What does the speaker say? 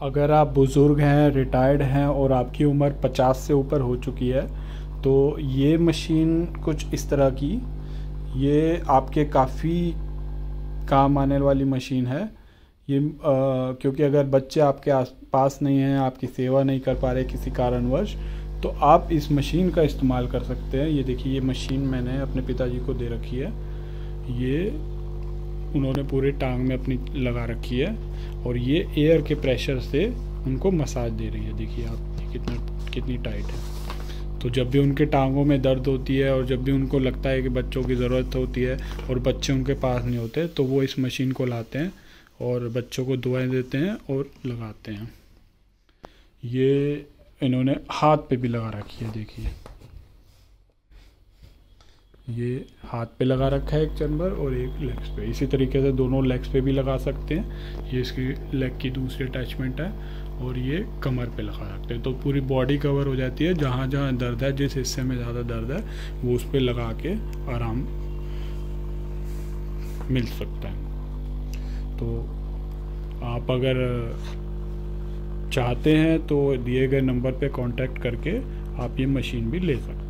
अगर आप बुज़ुर्ग हैं, रिटायर्ड हैं और आपकी उम्र 50 से ऊपर हो चुकी है तो ये मशीन कुछ इस तरह की, ये आपके काफ़ी काम आने वाली मशीन है। ये क्योंकि अगर बच्चे आपके आस पास नहीं हैं, आपकी सेवा नहीं कर पा रहे किसी कारणवश, तो आप इस मशीन का इस्तेमाल कर सकते हैं। ये देखिए, ये मशीन मैंने अपने पिताजी को दे रखी है। ये उन्होंने पूरे टांग में अपनी लगा रखी है और ये एयर के प्रेशर से उनको मसाज दे रही है। देखिए आप, ये कितनी टाइट है। तो जब भी उनके टांगों में दर्द होती है और जब भी उनको लगता है कि बच्चों की ज़रूरत होती है और बच्चे उनके पास नहीं होते, तो वो इस मशीन को लाते हैं और बच्चों को दवाएं देते हैं और लगाते हैं। ये इन्होंने हाथ पे भी लगा रखी है। देखिए, ये हाथ पे लगा रखा है एक चैम्बर और एक लेग्स पे। इसी तरीके से दोनों लेग्स पे भी लगा सकते हैं। ये इसकी लेग की दूसरी अटैचमेंट है और ये कमर पे लगा सकते हैं। तो पूरी बॉडी कवर हो जाती है। जहाँ जहाँ दर्द है, जिस हिस्से में ज़्यादा दर्द है, वो उस पर लगा के आराम मिल सकता है। तो आप अगर चाहते हैं तो दिए गए नंबर पे कांटेक्ट करके आप ये मशीन भी ले सकते हैं।